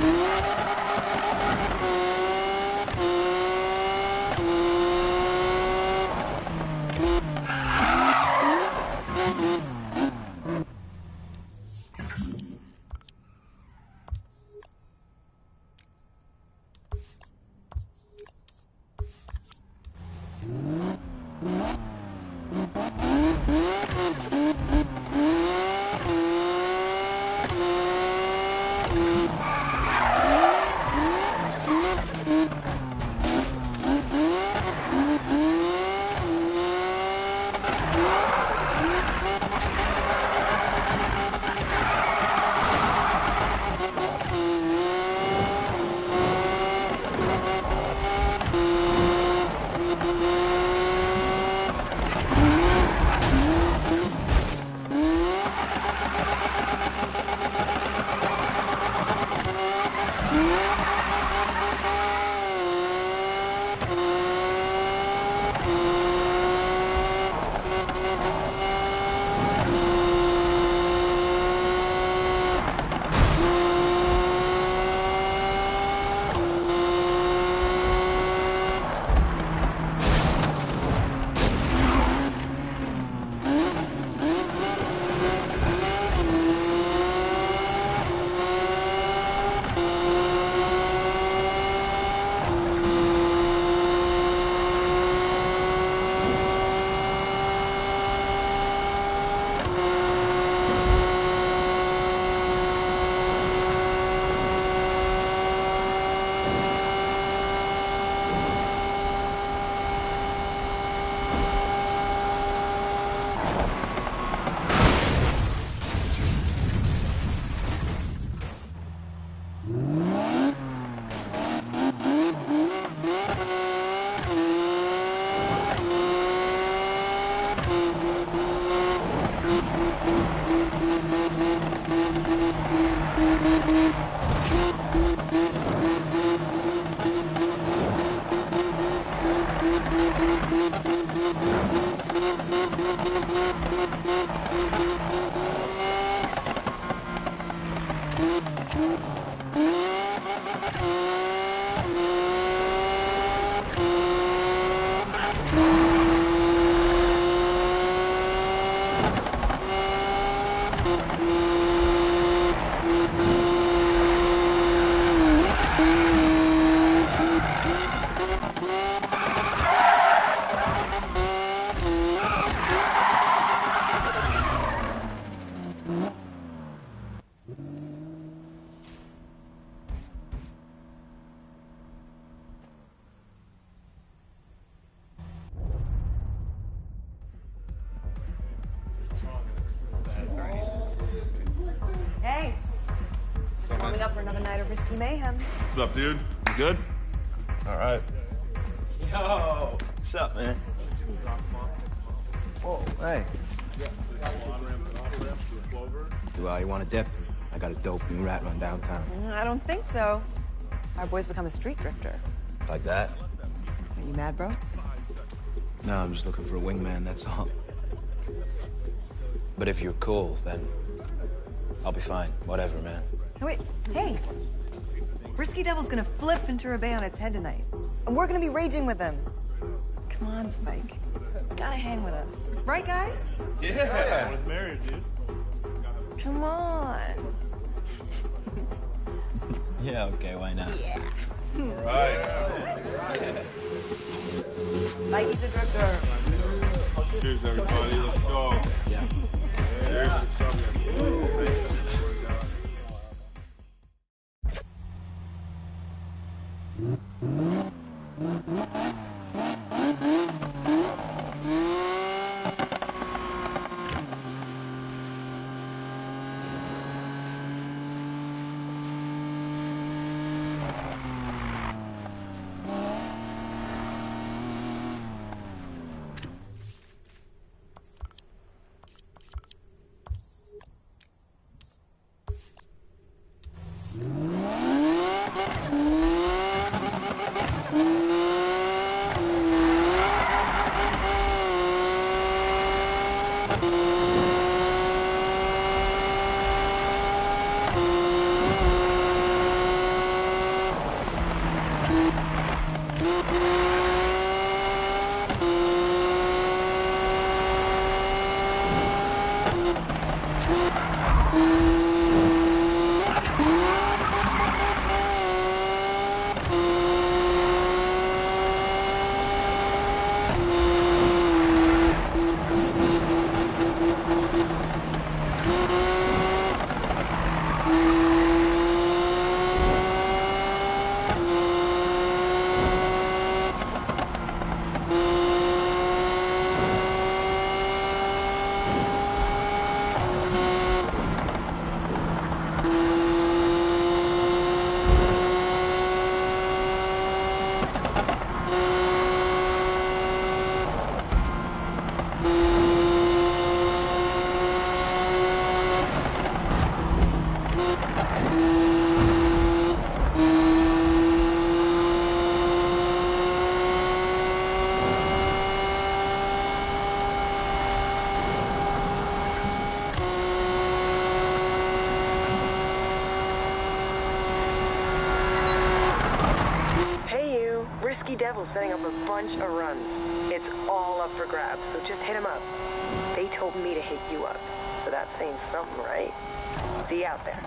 Mayhem. What's up, dude? You good? All right. Yo, what's up, man? Whoa, hey. You want a dip? I got a dope new rat run downtown. I don't think so. Our boy's become a street drifter. Like that? Are you mad, bro? No, I'm just looking for a wingman, that's all. But if you're cool, then I'll be fine. Whatever, man. Oh, wait, hey. Risky Devil's gonna flip Ventura Bay on its head tonight. And we're gonna be raging with them. Come on, Spike. You gotta hang with us. Right, guys? Yeah. I was married, dude. Come on. Yeah, okay, why not? Yeah. All right. Yeah. Spikey's a drifter. Cheers, everybody. Let's go. Yeah. Cheers. Devil's setting up a bunch of runs. It's all up for grabs, so just hit him up. They told me to hit you up, so that's saying something, right? See you out there.